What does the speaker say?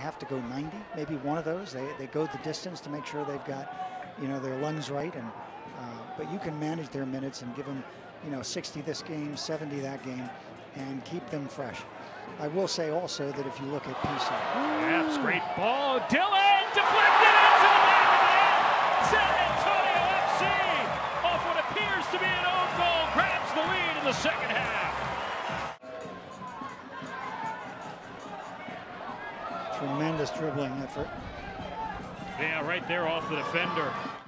have to go 90, maybe one of those. They go the distance to make sure they've got, their lungs right. And but you can manage their minutes and give them, 60 this game, 70 that game, and keep them fresh. I will say also that if you look at PC. Perhaps great ball. Dhillon deflected into the back of the net. San Antonio FC, off what appears to be an own goal, grabs the lead in the second half. Tremendous dribbling effort. Yeah, right there off the defender.